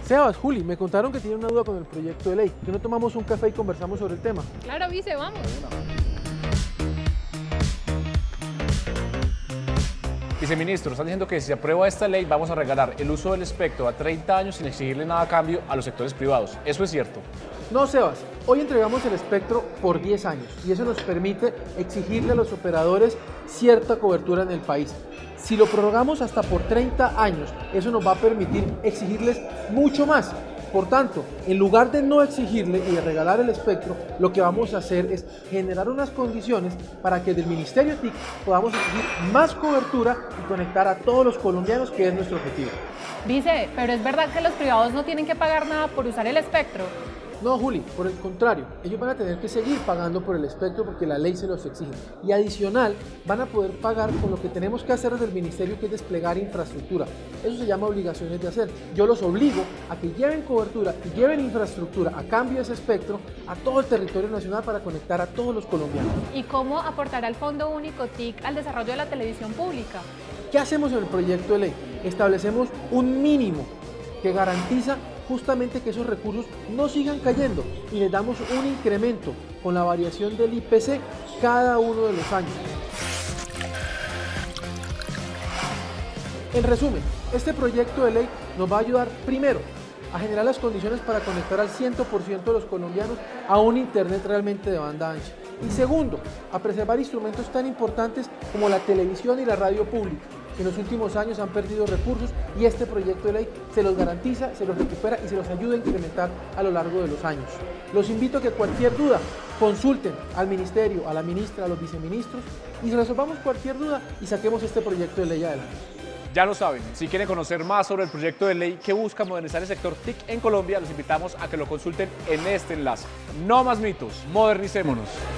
Sebas, Juli, me contaron que tienen una duda con el proyecto de ley. ¿Que no tomamos un café y conversamos sobre el tema? Claro, vice, vamos. Viceministro, están diciendo que si se aprueba esta ley vamos a regalar el uso del espectro a 30 años sin exigirle nada a cambio a los sectores privados. ¿Eso es cierto? No, Sebas. Hoy entregamos el espectro por 10 años y eso nos permite exigirle a los operadores cierta cobertura en el país. Si lo prorrogamos hasta por 30 años, eso nos va a permitir exigirles mucho más. Por tanto, en lugar de no exigirle y de regalar el espectro, lo que vamos a hacer es generar unas condiciones para que del Ministerio TIC podamos exigir más cobertura y conectar a todos los colombianos, que es nuestro objetivo. Vice, pero es verdad que los privados no tienen que pagar nada por usar el espectro. No, Juli, por el contrario, ellos van a tener que seguir pagando por el espectro porque la ley se los exige. Y adicional, van a poder pagar con lo que tenemos que hacer desde el Ministerio, que es desplegar infraestructura. Eso se llama obligaciones de hacer. Yo los obligo a que lleven cobertura y lleven infraestructura a cambio de ese espectro a todo el territorio nacional para conectar a todos los colombianos. ¿Y cómo aportará el Fondo Único TIC al desarrollo de la televisión pública? ¿Qué hacemos en el proyecto de ley? Establecemos un mínimo que garantiza justamente que esos recursos no sigan cayendo y les damos un incremento con la variación del IPC cada uno de los años. En resumen, este proyecto de ley nos va a ayudar primero a generar las condiciones para conectar al 100% de los colombianos a un internet realmente de banda ancha. Y segundo, a preservar instrumentos tan importantes como la televisión y la radio pública, que en los últimos años han perdido recursos, y este proyecto de ley se los garantiza, se los recupera y se los ayuda a incrementar a lo largo de los años. Los invito a que cualquier duda consulten al ministerio, a la ministra, a los viceministros y resolvamos cualquier duda y saquemos este proyecto de ley adelante. Ya lo saben, si quieren conocer más sobre el proyecto de ley que busca modernizar el sector TIC en Colombia, los invitamos a que lo consulten en este enlace. No más mitos, modernicémonos.